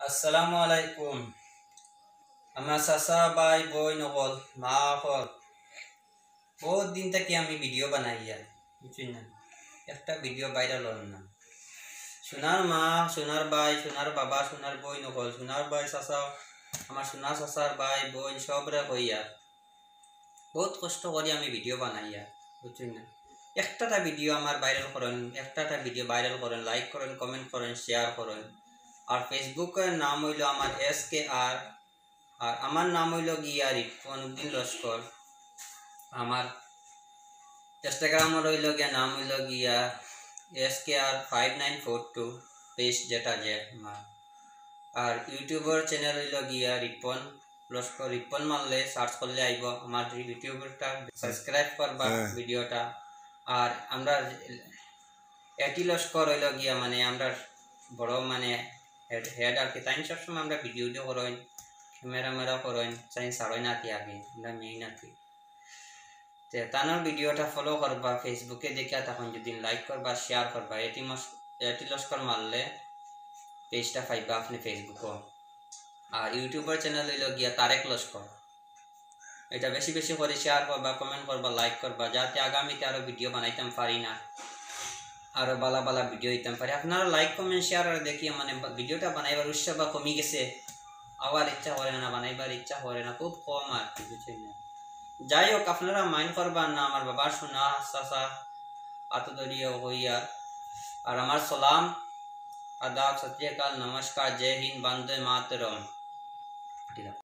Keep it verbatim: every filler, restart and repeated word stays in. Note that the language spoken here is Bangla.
আসসালামু আলাইকুম। আমার চাচা ভাই বই নকল মা হল বহুত দিন থেকে আমি ভিডিও বানাই আর বুঝছেন না, একটা ভিডিও ভাইরাল হল না। সোনার মা, সোনার ভাই, সোনার বাবা, সোনার বই নকল, সোনার ভাই চাচা, আমার সোনার চাচার ভাই বই সবরে কইয়া বহুত কষ্ট করি আমি ভিডিও বানাই আর বুঝছেন না। একটা ভিডিও আমার ভাইরাল করেন, একটা ভিডিও ভাইরাল করেন, লাইক করেন, কমেন্ট করেন, শেয়ার করেন। আর ফেসবুকের নাম হইল আমার এস কে আর, আর আমার নাম হইল গিয়া রিপনউদ্দিন লস্কর। আমার ইনস্টাগ্রামে রইল গিয়া নাম হইল গিয়া S K R five nine four two page যেটা যে আমার। আর ইউটিউবের চ্যানেল হইল গিয়া রিপন লস্কর। রিপন মারলে সার্চ করলে আইব আমার ইউটিউবটা, সাবস্ক্রাইব করবা ভিডিওটা। আর আমরা এটি লস্কর হইল গিয়া মানে আমরা বড় মানে হেড হেড আর কি তাই সবসময় আমরা ভিডিও দিয়ে করেন, ক্যামেরা মেরা করেন, চাই সারই না কি আগে আমরা মেইন আর কি। তানোর ভিডিওটা ফলো করবা, ফেসবুকে দেখিয়া তখন যদি লাইক করবা, শেয়ার করবা। এটি এটি লস্কর মারলে পেজটা পাইবা আপনি ফেসবুকও। আর ইউটিউবের চ্যানেল হইল গিয়া তারেক লস্কর। এটা বেশি বেশি করে শেয়ার করবা, কমেন্ট করবা, লাইক করবা, যাতে আগামীতে আরো ভিডিও বানাইতাম পারি না, আরো বালা বালা ভিডিও দিতাম পারি। আপনারা লাইক কমেন্ট শেয়ার আর দেখিয়ে মানে ভিডিওটা বানাইবার উৎসাহ বা কমে গেছে, আবার ইচ্ছা করে না বানাইবার, ইচ্ছা করে না, খুব কম আর কি বুঝছেন না। যাই হোক আপনারা মাইন্ড করবার না, আমার বাবার শোনা চাচা আত দরিয়া হইয়া। আর আমার সালাম, আদাব, সত শ্রী আকাল, নমস্কার, জয় হিন্দ, বন্দে মাতরম।